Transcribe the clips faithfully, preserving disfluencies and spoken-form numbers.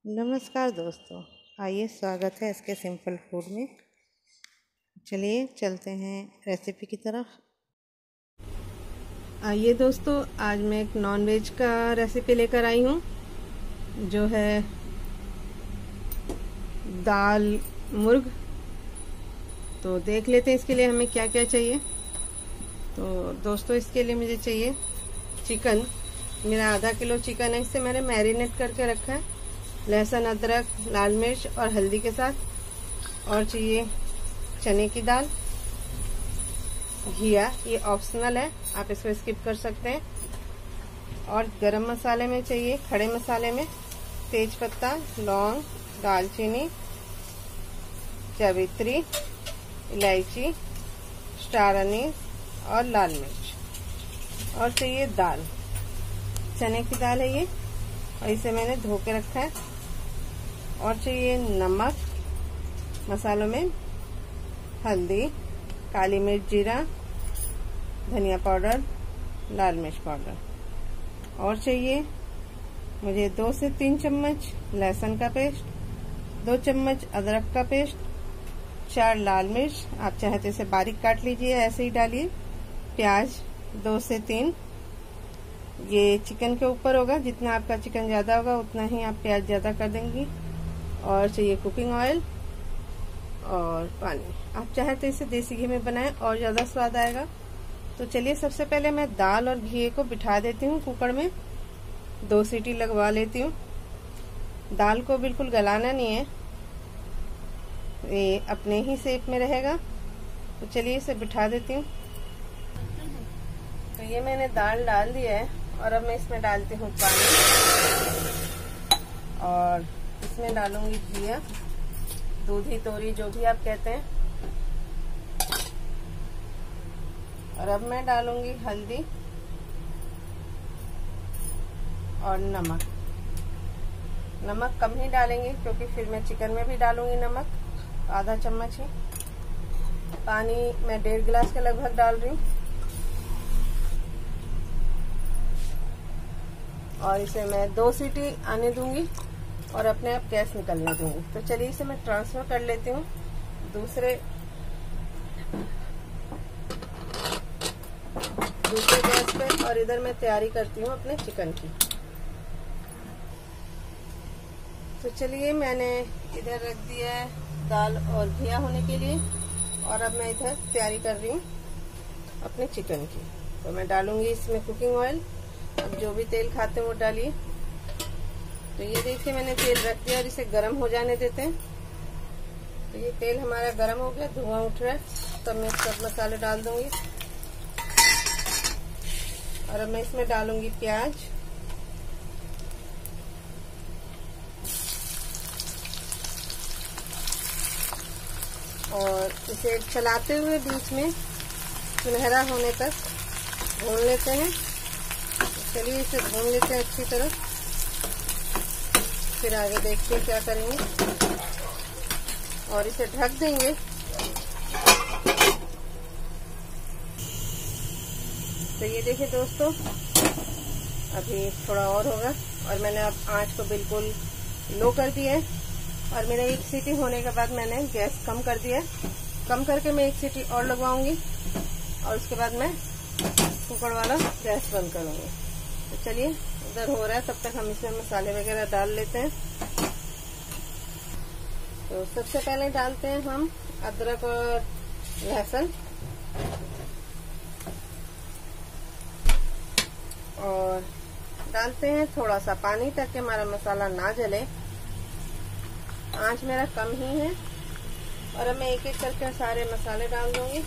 नमस्कार दोस्तों, आइए स्वागत है इसके सिंपल फूड में। चलिए चलते हैं रेसिपी की तरफ। आइए दोस्तों, आज मैं एक नॉन वेज का रेसिपी लेकर आई हूँ जो है दाल मुर्ग। तो देख लेते हैं इसके लिए हमें क्या क्या चाहिए। तो दोस्तों, इसके लिए मुझे चाहिए चिकन। मेरा आधा किलो चिकन है, इसे मैंने मैरिनेट करके रखा है लहसुन, अदरक, लाल मिर्च और हल्दी के साथ। और चाहिए चने की दाल, घिया, ये ऑप्शनल है, आप इसको स्किप कर सकते हैं। और गरम मसाले में चाहिए, खड़े मसाले में तेज पत्ता, लौंग, दालचीनी, जावित्री, इलायची, स्टार अनीस और लाल मिर्च। और चाहिए दाल, चने की दाल है ये, और इसे मैंने धो के रखा है। और चाहिए नमक, मसालों में हल्दी, काली मिर्च, जीरा, धनिया पाउडर, लाल मिर्च पाउडर। और चाहिए मुझे दो से तीन चम्मच लहसुन का पेस्ट, दो चम्मच अदरक का पेस्ट, चार लाल मिर्च, आप चाहे तो इसे बारीक काट लीजिए, ऐसे ही डालिए। प्याज दो से तीन, ये चिकन के ऊपर होगा, जितना आपका चिकन ज्यादा होगा उतना ही आप प्याज ज्यादा कर देंगी। और चाहिए कुकिंग ऑयल और पानी, आप चाहे तो इसे देसी घी में बनाएं और ज्यादा स्वाद आएगा। तो चलिए, सबसे पहले मैं दाल और घी को बिठा देती हूँ कुकर में, दो सीटी लगवा लेती हूँ। दाल को बिल्कुल गलाना नहीं है, ये अपने ही शेप में रहेगा। तो चलिए इसे बिठा देती हूँ। तो ये मैंने दाल डाल दिया है और अब मैं इसमें डालती हूँ पानी और इसमें डालूंगी घिया, दूधी तोरी जो भी आप कहते हैं। और अब मैं डालूंगी हल्दी और नमक। नमक कम ही डालेंगे क्योंकि फिर मैं चिकन में भी डालूंगी नमक, आधा चम्मच ही। पानी मैं डेढ़ गिलास के लगभग डाल रही हूँ। और इसे मैं दो सीटी आने दूंगी और अपने आप गैस निकलने दूंगी। तो चलिए इसे मैं ट्रांसफर कर लेती हूँ दूसरे दूसरे गैस पे, और इधर मैं तैयारी करती हूँ अपने चिकन की। तो चलिए, मैंने इधर रख दिया है दाल और घिया होने के लिए, और अब मैं इधर तैयारी कर रही हूँ अपने चिकन की। तो मैं डालूंगी इसमें कुकिंग ऑयल, अब जो भी तेल खाते हैं वो डालिए। तो ये देखिए, मैंने तेल रख दिया और इसे गर्म हो जाने देते हैं। तो ये तेल हमारा गर्म हो गया, धुआं उठ रहा है। तब मैं सब मसाले डाल दूंगी और अब मैं इसमें डालूंगी प्याज, और इसे चलाते हुए बीच में सुनहरा होने तक भून लेते हैं। चलिए इसे भून लेते हैं अच्छी तरह, फिर आगे देखते हैं क्या करेंगे। और इसे ढक देंगे। तो ये देखिए दोस्तों, अभी थोड़ा और होगा और मैंने अब आंच को बिल्कुल लो कर दिया है। और मेरा एक सीटी होने के बाद मैंने गैस कम कर दिया है। कम करके मैं एक सीटी और लगवाऊंगी और उसके बाद मैं कुकर वाला गैस बंद करूंगी। तो चलिए, उधर हो रहा है, तब तक हम इसमें मसाले वगैरह डाल लेते हैं। तो सबसे पहले डालते हैं हम अदरक और लहसुन, और डालते हैं थोड़ा सा पानी ताकि हमारा मसाला ना जले। आंच मेरा कम ही है। और अब मैं एक एक करके सारे मसाले डाल दूंगी।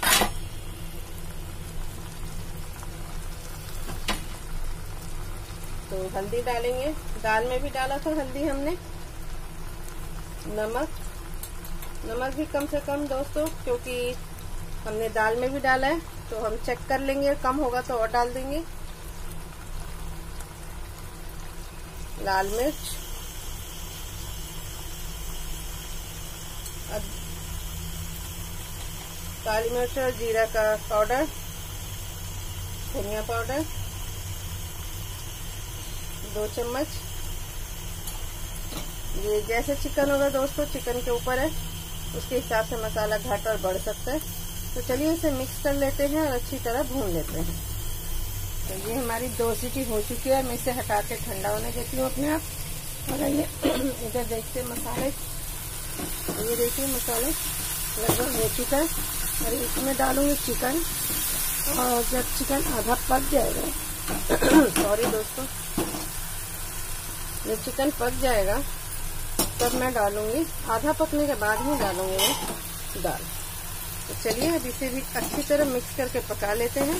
तो हल्दी डालेंगे, दाल में भी डाला था हल्दी हमने। नमक नमक भी कम से कम दोस्तों, क्योंकि हमने दाल में भी डाला है, तो हम चेक कर लेंगे, कम होगा तो और डाल देंगे। लाल मिर्च, काली मिर्च और जीरा का पाउडर, धनिया पाउडर दो चम्मच, ये जैसे चिकन होगा दोस्तों, चिकन के ऊपर है, उसके हिसाब से मसाला घट और बढ़ सकता है। तो चलिए इसे मिक्स कर लेते हैं और अच्छी तरह भून लेते हैं। तो ये हमारी दो सीटी हो चुकी है। मैं इसे हटा के ठंडा होने देती हूँ अपने आप। और ये इधर देखते हैं मसाले, ये देखिए मसाले लगभग हो चुका है। और इसमें डालूंगी चिकन, और जब चिकन आधा पक जाएगा सॉरी दोस्तों, जब चिकन पक जाएगा तब मैं डालूंगी, आधा पकने के बाद ही डालूंगी मैं दाल। तो चलिए अब इसे भी अच्छी तरह मिक्स करके पका लेते हैं।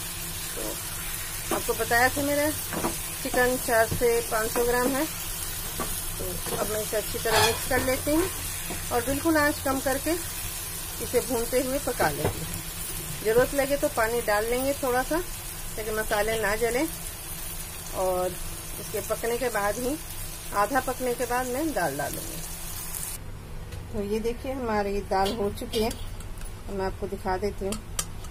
तो आपको बताया था मेरा चिकन चार से पाँच सौ ग्राम है। तो अब मैं इसे अच्छी तरह मिक्स कर लेती हूँ और बिल्कुल आंच कम करके इसे भूनते हुए पका लेती हूँ। जरूरत लगे तो पानी डाल लेंगे थोड़ा सा, ताकि मसाले ना जलें। और इसके पकने के बाद ही, आधा पकने के बाद मैं दाल डालूंगी। तो ये देखिए हमारी दाल हो चुकी है। तो मैं आपको दिखा देती हूँ।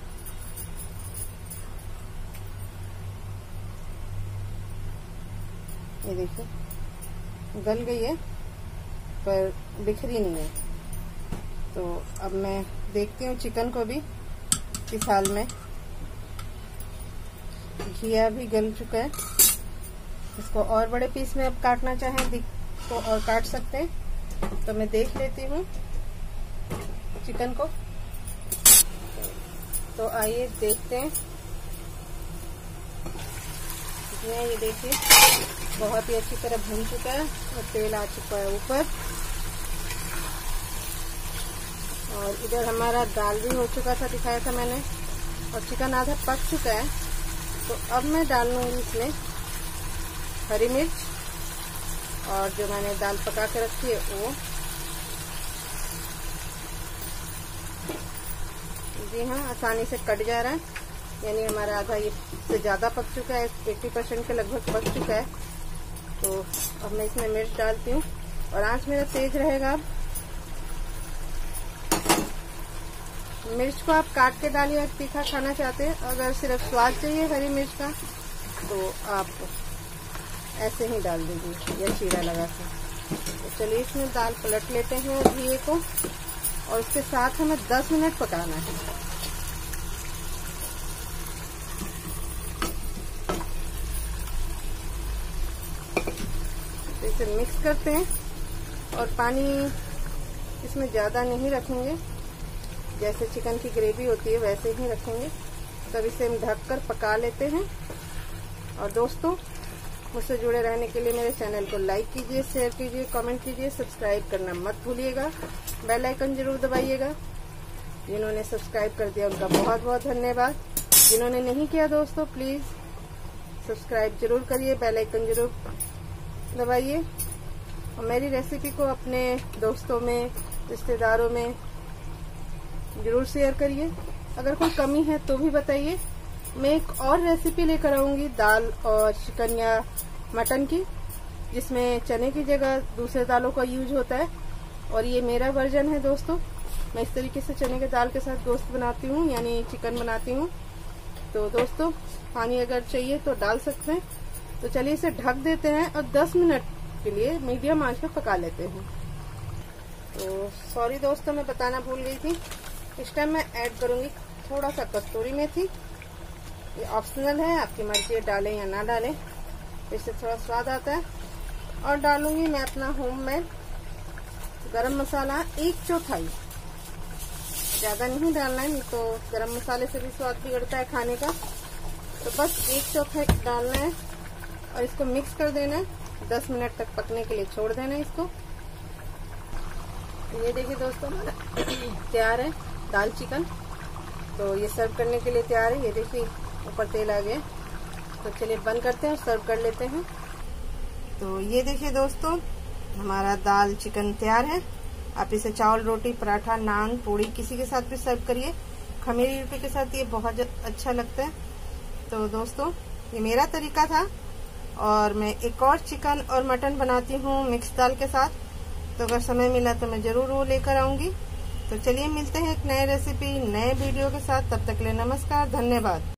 ये देखिए गल गई है पर बिखरी नहीं है। तो अब मैं देखती हूँ चिकन को भी इस हाल में। घिया भी गल चुका है। इसको और बड़े पीस में अब काटना चाहें तो और काट सकते हैं। तो मैं देख लेती हूँ चिकन को। तो आइए देखते हैं। ये देखिए बहुत ही अच्छी तरह भून चुका है और तेल आ चुका है ऊपर। और इधर हमारा दाल भी हो चुका था, दिखाया था मैंने। और चिकन आधा पक चुका है। तो अब मैं डाल लूंगी इसमें हरी मिर्च, और जो मैंने दाल पका के रखी है वो। जी हाँ, आसानी से कट जा रहा है, यानी हमारा आधा ये से ज़्यादा पक चुका है, अस्सी परसेंट के लगभग पक चुका है। तो अब मैं इसमें मिर्च डालती हूँ और आंच मेरा तेज रहेगा। अब मिर्च को आप काट के डालिए अगर तीखा खाना चाहते हैं। अगर सिर्फ स्वाद चाहिए हरी मिर्च का तो आप ऐसे ही डाल दीजिए या चीरा लगा के। तो चलिए इसमें दाल पलट लेते हैं घिए को, और इसके साथ हमें दस मिनट पकाना है। तो इसे मिक्स करते हैं और पानी इसमें ज़्यादा नहीं रखेंगे, जैसे चिकन की ग्रेवी होती है वैसे ही रखेंगे। तब इसे हम ढककर पका लेते हैं। और दोस्तों, मुझसे जुड़े रहने के लिए मेरे चैनल को लाइक कीजिए, शेयर कीजिए, कमेंट कीजिए, सब्सक्राइब करना मत भूलिएगा। बेल आइकन जरूर दबाइएगा। जिन्होंने सब्सक्राइब कर दिया उनका बहुत बहुत धन्यवाद। जिन्होंने नहीं किया दोस्तों, प्लीज सब्सक्राइब जरूर करिए, बेल आइकन जरूर दबाइए। और मेरी रेसिपी को अपने दोस्तों में, रिश्तेदारों में जरूर शेयर करिए। अगर कोई कमी है तो भी बताइए। मैं एक और रेसिपी लेकर आऊंगी दाल और चिकन या मटन की, जिसमें चने की जगह दूसरे दालों का यूज होता है। और ये मेरा वर्जन है दोस्तों। मैं इस तरीके से चने के दाल के साथ गोश्त बनाती हूँ, यानी चिकन बनाती हूँ। तो दोस्तों, पानी अगर चाहिए तो डाल सकते हैं। तो चलिए इसे ढक देते हैं और दस मिनट के लिए मीडियम आंच पर पका लेते हैं। तो सॉरी दोस्तों, मैं बताना भूल गई थी। इस टाइम मैं ऐड करूंगी थोड़ा सा कस्तूरी मेथी। ये ऑप्शनल है, आपकी मर्जी है डालें या ना डालें, इससे थोड़ा स्वाद आता है। और डालूंगी मैं अपना होममेड गरम मसाला एक चौथाई, ज्यादा नहीं डालना है, नहीं तो गरम मसाले से भी स्वाद बिगड़ता है खाने का। तो बस एक चौथाई डालना है और इसको मिक्स कर देना है। दस मिनट तक पकने के लिए छोड़ देना है इसको। ये देखिए दोस्तों, हमारा तैयार है दाल चिकन। तो ये सर्व करने के लिए तैयार है। ये देखिए ऊपर तेल आ गया। तो चलिए बंद करते हैं और सर्व कर लेते हैं। तो ये देखिए दोस्तों, हमारा दाल चिकन तैयार है। आप इसे चावल, रोटी, पराठा, नान, पूड़ी किसी के साथ भी सर्व करिए। खमीरी रोटी के साथ ये बहुत अच्छा लगता है। तो दोस्तों, ये मेरा तरीका था। और मैं एक और चिकन और मटन बनाती हूँ मिक्स दाल के साथ। तो अगर समय मिला तो मैं जरूर वो लेकर आऊंगी। तो चलिए मिलते हैं एक नए रेसिपी, नए वीडियो के साथ। तब तक के लिए नमस्कार, धन्यवाद।